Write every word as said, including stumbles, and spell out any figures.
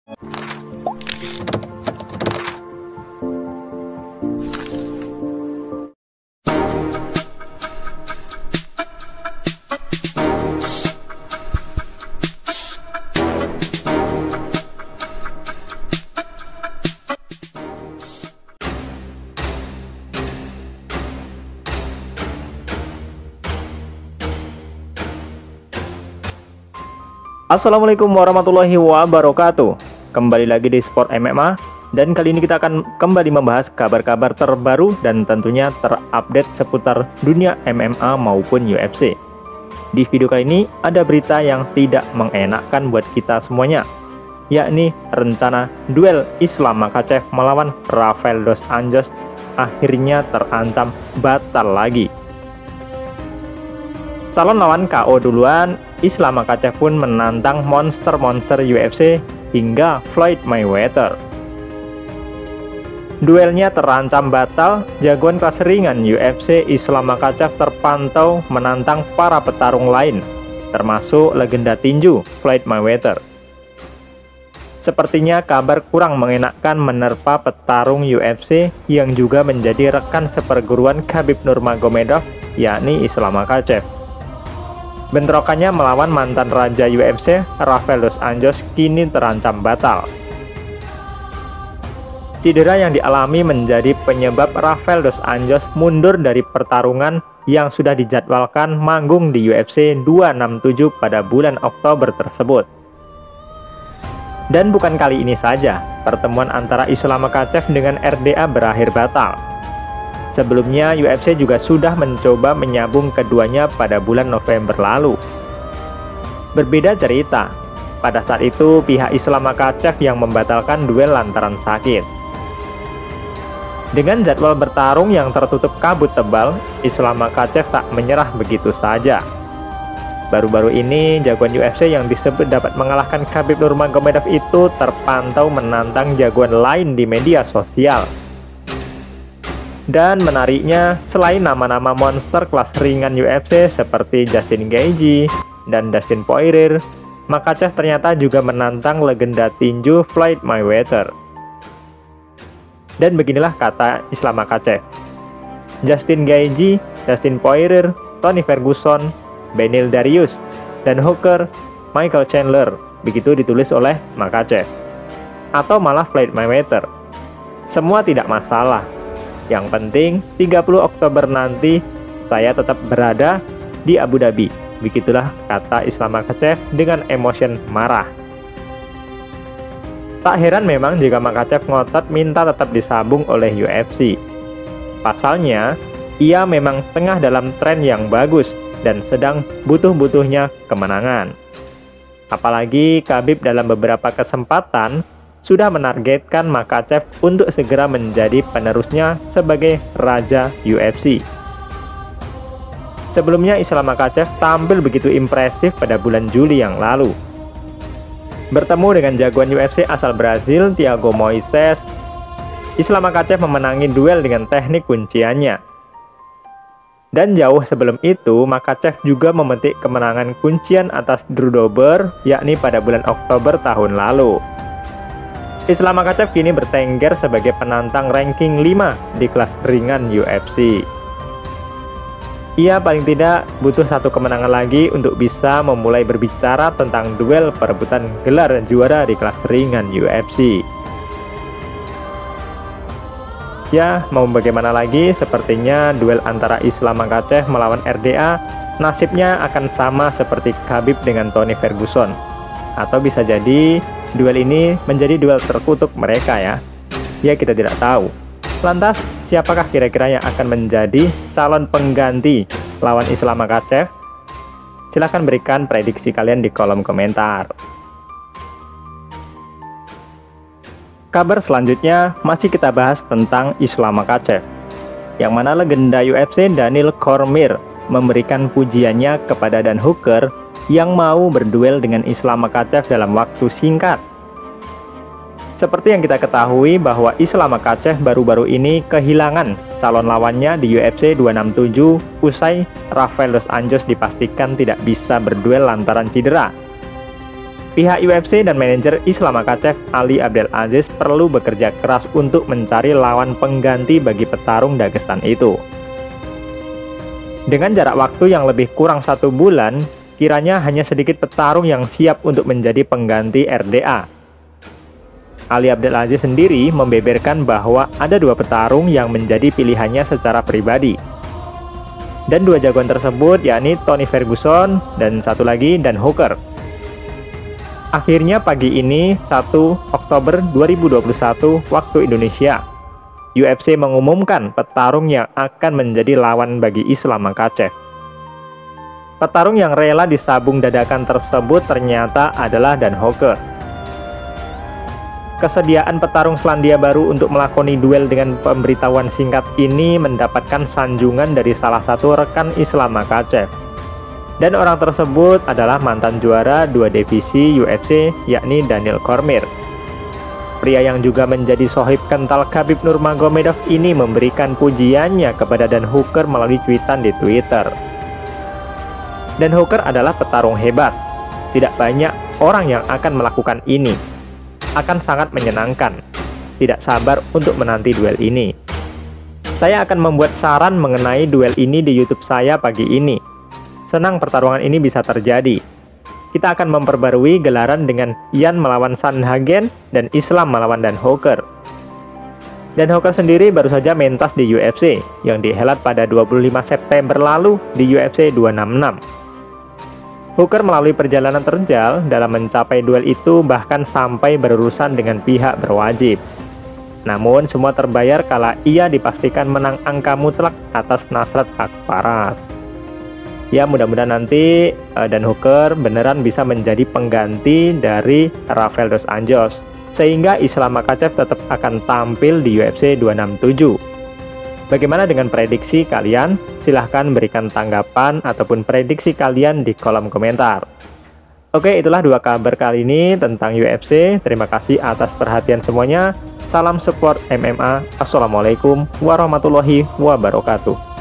Assalamualaikum warahmatullahi wabarakatuh. Kembali lagi di Sport M M A, dan kali ini kita akan kembali membahas kabar-kabar terbaru dan tentunya terupdate seputar dunia M M A maupun U F C. Di video kali ini ada berita yang tidak mengenakkan buat kita semuanya, yakni rencana duel Islam Makhachev melawan Rafael dos Anjos akhirnya terancam batal lagi. Calon lawan K O duluan, Islam Makhachev pun menantang monster-monster U F C hingga Floyd Mayweather. Duelnya terancam batal, jagoan kelas ringan U F C Islam Makhachev terpantau menantang para petarung lain, termasuk legenda tinju Floyd Mayweather. Sepertinya kabar kurang mengenakkan menerpa petarung U F C yang juga menjadi rekan seperguruan Khabib Nurmagomedov, yakni Islam Makhachev. Bentrokannya melawan mantan raja U F C Rafael dos Anjos kini terancam batal. Cedera yang dialami menjadi penyebab Rafael dos Anjos mundur dari pertarungan yang sudah dijadwalkan manggung di U F C dua enam tujuh pada bulan Oktober tersebut. Dan bukan kali ini saja pertemuan antara Islam Makhachev dengan R D A berakhir batal. Sebelumnya U F C juga sudah mencoba menyambung keduanya pada bulan November lalu. Berbeda cerita, pada saat itu pihak Islam Makhachev yang membatalkan duel lantaran sakit. Dengan jadwal bertarung yang tertutup kabut tebal, Islam Makhachev tak menyerah begitu saja. Baru-baru ini jagoan U F C yang disebut dapat mengalahkan Khabib Nurmagomedov itu terpantau menantang jagoan lain di media sosial. Dan menariknya, selain nama-nama monster kelas ringan U F C seperti Justin Gaethje dan Dustin Poirier, Makhachev ternyata juga menantang legenda tinju Floyd Mayweather. Dan beginilah kata Islam Makhachev: Justin Gaethje, Dustin Poirier, Tony Ferguson, Beneil Dariush, dan Hooker, Michael Chandler. Begitu ditulis oleh Makhachev. Atau malah Floyd Mayweather. Semua tidak masalah. Yang penting tiga puluh Oktober nanti saya tetap berada di Abu Dhabi. Begitulah kata Islam Makhachev dengan emosi marah. Tak heran memang jika Makhachev ngotot minta tetap disambung oleh U F C. Pasalnya, ia memang tengah dalam tren yang bagus dan sedang butuh-butuhnya kemenangan. Apalagi Khabib dalam beberapa kesempatan sudah menargetkan Makhachev untuk segera menjadi penerusnya sebagai raja U F C. Sebelumnya Islam Makhachev tampil begitu impresif pada bulan Juli yang lalu. Bertemu dengan jagoan U F C asal Brazil, Thiago Moises, Islam Makhachev memenangi duel dengan teknik kunciannya. Dan jauh sebelum itu, Makhachev juga memetik kemenangan kuncian atas Drew Dober, yakni pada bulan Oktober tahun lalu. Islam Makhachev kini bertengger sebagai penantang ranking lima di kelas ringan U F C. Ia paling tidak butuh satu kemenangan lagi untuk bisa memulai berbicara tentang duel perebutan gelar juara di kelas ringan U F C. Ya, mau bagaimana lagi, sepertinya duel antara Islam Makhachev melawan R D A nasibnya akan sama seperti Khabib dengan Tony Ferguson. Atau bisa jadi duel ini menjadi duel terkutuk mereka ya. Ya, kita tidak tahu. Lantas, siapakah kira-kira yang akan menjadi calon pengganti lawan Islam Makhachev? Silahkan berikan prediksi kalian di kolom komentar. Kabar selanjutnya masih kita bahas tentang Islam Makhachev, yang mana legenda U F C Daniel Cormier memberikan pujiannya kepada Dan Hooker yang mau berduel dengan Islam Makhachev dalam waktu singkat. Seperti yang kita ketahui bahwa Islam Makhachev baru-baru ini kehilangan calon lawannya di U F C dua enam tujuh usai Rafael dos Anjos dipastikan tidak bisa berduel lantaran cedera. Pihak U F C dan manajer Islam Makhachev, Ali Abdelaziz, perlu bekerja keras untuk mencari lawan pengganti bagi petarung Dagestan itu. Dengan jarak waktu yang lebih kurang satu bulan, kiranya hanya sedikit petarung yang siap untuk menjadi pengganti R D A. Ali Abdelaziz sendiri membeberkan bahwa ada dua petarung yang menjadi pilihannya secara pribadi. Dan dua jagoan tersebut yakni Tony Ferguson dan satu lagi Dan Hooker. Akhirnya pagi ini, satu Oktober dua ribu dua puluh satu waktu Indonesia, U F C mengumumkan petarung yang akan menjadi lawan bagi Islam Makhachev. Petarung yang rela disabung dadakan tersebut ternyata adalah Dan Hooker. Kesediaan petarung Selandia Baru untuk melakoni duel dengan pemberitahuan singkat ini mendapatkan sanjungan dari salah satu rekan Islam Makhachev. Dan orang tersebut adalah mantan juara dua divisi U F C, yakni Daniel Cormier. Pria yang juga menjadi sohib kental Khabib Nurmagomedov ini memberikan pujiannya kepada Dan Hooker melalui cuitan di Twitter. Dan Hooker adalah petarung hebat. Tidak banyak orang yang akan melakukan ini. Akan sangat menyenangkan. Tidak sabar untuk menanti duel ini. Saya akan membuat saran mengenai duel ini di YouTube saya pagi ini. Senang pertarungan ini bisa terjadi. Kita akan memperbarui gelaran dengan Ian melawan Sandhagen dan Islam melawan Dan Hooker. Dan Hooker sendiri baru saja mentas di U F C yang dihelat pada dua puluh lima September lalu di U F C dua enam enam. Hooker melalui perjalanan terjal dalam mencapai duel itu, bahkan sampai berurusan dengan pihak berwajib. Namun semua terbayar kala ia dipastikan menang angka mutlak atas Nasrat Akparas. Ya, mudah-mudahan nanti uh, Dan Hooker beneran bisa menjadi pengganti dari Rafael dos Anjos, sehingga Islam Makhachev tetap akan tampil di U F C dua enam tujuh. Bagaimana dengan prediksi kalian? Silahkan berikan tanggapan ataupun prediksi kalian di kolom komentar. Oke, itulah dua kabar kali ini tentang U F C. Terima kasih atas perhatian semuanya. Salam support M M A. Assalamualaikum warahmatullahi wabarakatuh.